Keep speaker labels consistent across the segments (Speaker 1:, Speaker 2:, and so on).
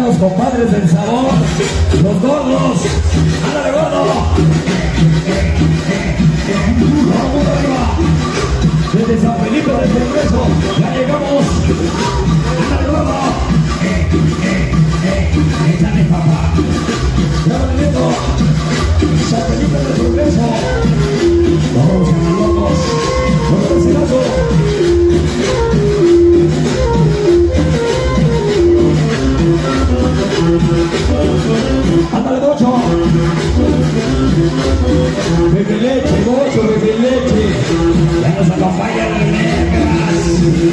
Speaker 1: los compadres del sabor, los gordos. ¡Ándale, gordo! ¡Vamos arriba! Desde San Felipe del Progreso, ya llegamos. ¡Ándale, gordo! ¡Échale, papá! ¡Ya lo viendo! San Felipe del Progreso. Vamos a los locos. ¡Vamos a hacer algo! ¡Ándale, Bocho! ¡Bebe leche, Bocho, bebe leche! ¡Ya nos acompañan las negras!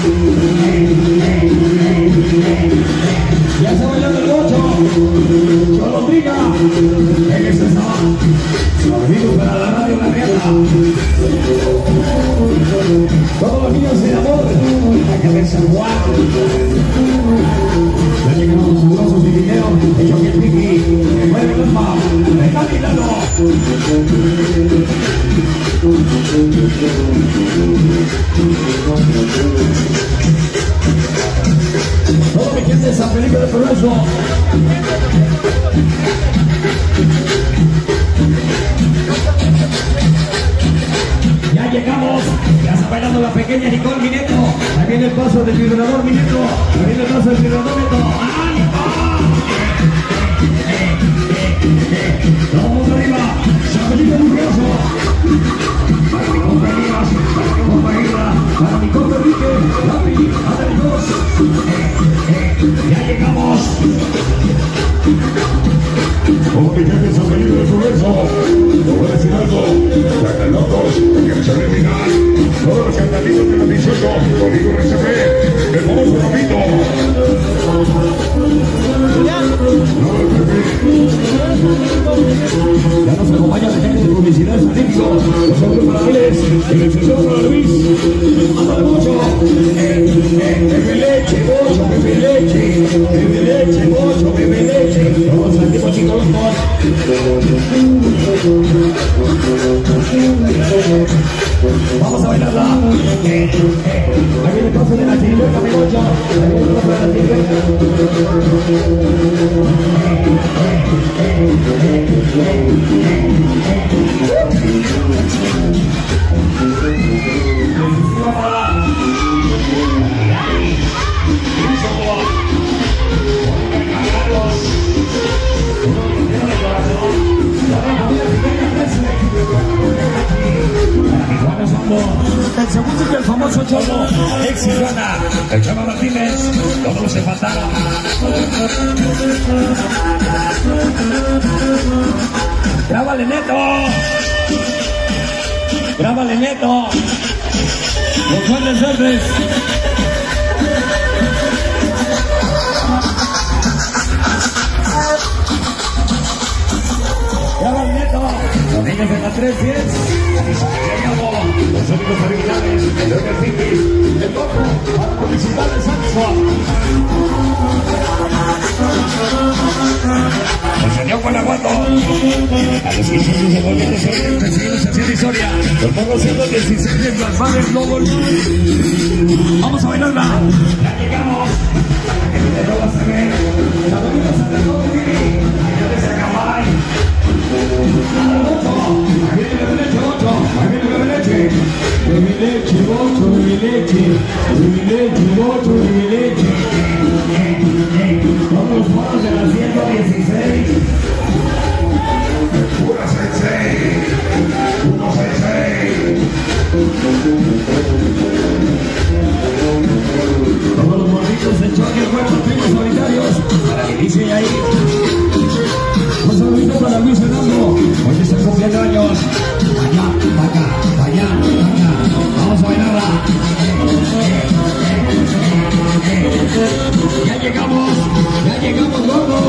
Speaker 1: ¡Ya está bailando el Bocho! ¡Solo diga! ¡En ese son! ¡Saludito para la radio La Riata! ¡Todos los niños de amor! ¡Acá de San Juan! Ya llegamos los sabrosos y dinero, hecho que el piqui, que mueve el alma, me está mirando. Todo mi gente de San Felipe del Progreso. Ya llegamos, ya está bailando la pequeña Nicole Mineto. Ahí viene el paso del vibrador Mineto. Ahí viene el paso del vibrador Mineto. ¡Ay! ¡Vamos arriba! ¡San Felipe del Progreso! Para mi compa Elías, para mi compa Isla, para mi compa Enrique, Lapi, Adelitos. ¡Ya llegamos! Como mi gente de San Felipe del Progreso, te voy a decir algo, están locos, porque me sale final. Todos los cantaditos de los 18, conmigo RCP, el famoso Rapito. Ya nos acompaña la gente de publicidad Sanixo, los hombres para Alex, el excepción para Luis. Ándale mucho. Bebe leche, Bocho, bebe leche, bebe leche, Bocho, bebe leche. Todos salimos chicos locos. Vamos a bailarla. Aquí el paso de la chilena, mi Bocho. Aquí el paso de la chilena. El segundo es el famoso Cholo, Alex y Juana, el Cholo Martínez, todos los que faltaron. ¡Grábale, Neto! ¡Grábale, Neto! ¡Los Juanes Verdes! ¡Grábale, Neto! Los niños de la 310. Los amigos originales, el Piquis, el Loco, para publicidad de Sancho. El señor Guanajuato, a los 15 se volvieron a ser perseguidos hacia la historia. Los morros siendo 16 de las madres Lobos. Vamos a bailarla. Ya llegamos. Que te lo vas a ver. La domingo Santa Cruz de Tiri. Allá de Zacabay. Ahí viene la leche, Bocho. Ahí viene la leche. Bebe leche, Bocho, bebe leche. Bebe leche, Bocho, bebe leche. Son los monos de la 116. Pura sensei. Uno sensei. Todos los morritos de choque, buenos primos solitarios. Para que dice ahí. Un saludito para Luis Fernando. Hoy está cumpliendo años. Allá, acá, allá, acá. Vamos a bailarla. Ya llegamos, gordo.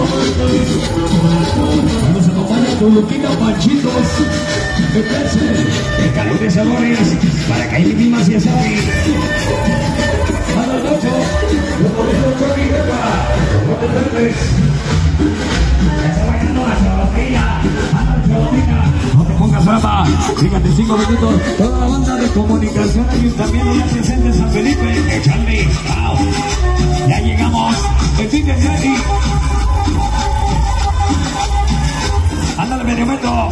Speaker 1: Nos acompaña tu Luquita Panchitos. De calor de sabores. Para que ahí mismas y sabe. Manda el Bocho. Los boletos Choque y Pepa. Los botes verdes. Ya está bailando la cholopilla. Manda el cholopilla. No te pongas brava. Fíjate 5 minutos. Toda la banda de comunicación Ayuntamiento ya presente en San Felipe. Echarle. Ya llegamos. El fin de Sandy. Medio-Metro.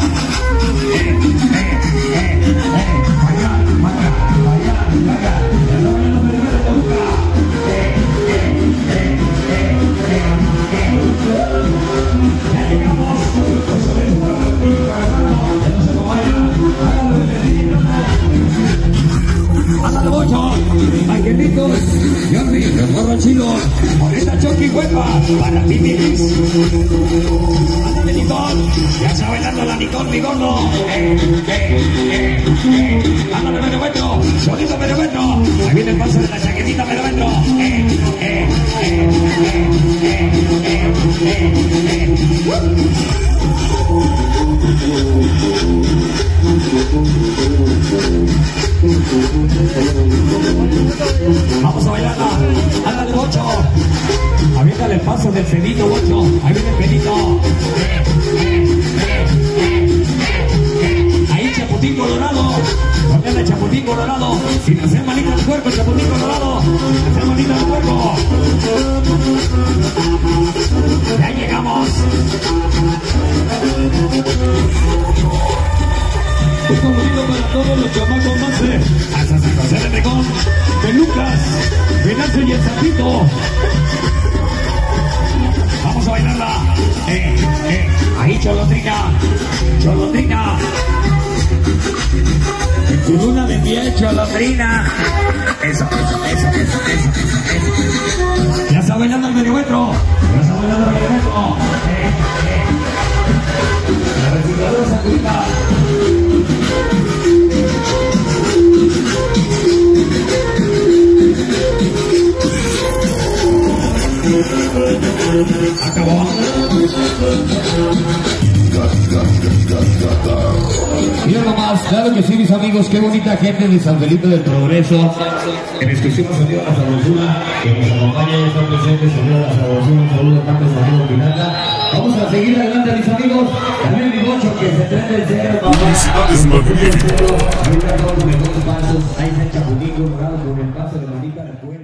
Speaker 1: Ándale mucho, Angelito, Jordi, los borrachitos, ahorita Chucky Huepa, para ti Miris. Ándale Nicole, ya está bailando la Nicole, mi gordo. Ándale Medio-Metro, solito Medio-Metro, ahí viene el paso de la chaquetita Medio-Metro. Vamos a bailarla, ándale Bocho, aviéntale el paso del Fenito, Bocho, ahí viene el Fenito. Ahí Chaputín Colorado, ponle Chaputín Colorado, sin hacer manita al cuerpo, Chaputín Colorado, sin hacer manita al cuerpo. Ya llegamos. Un saludito para todos los chamacos más hasta San José de Regón, de Lucas, Venancio y el Zapito. Vamos a bailarla. Ahí Cholotrina, Cholotrina. En tu luna de miel, Cholotrina. Eso. Ya está bailando el Medio-Metro. Ya está bailando el Medio-Metro. La recicladora Sacudita. Acabó. Mira nomás, claro que sí, mis amigos, qué bonita gente de San Felipe del Progreso. En exclusiva sonido de la sabrosura, que nos acompaña y está presente, sonido de la sabrosura, un saludo a tantos amigos Pirata. Vamos a seguir adelante, mis amigos. También mi Bocho, que se trata de ser papá. Ahorita todos los mejores pasos. Ahí está el Chaputín Colorado con el paso de Manita de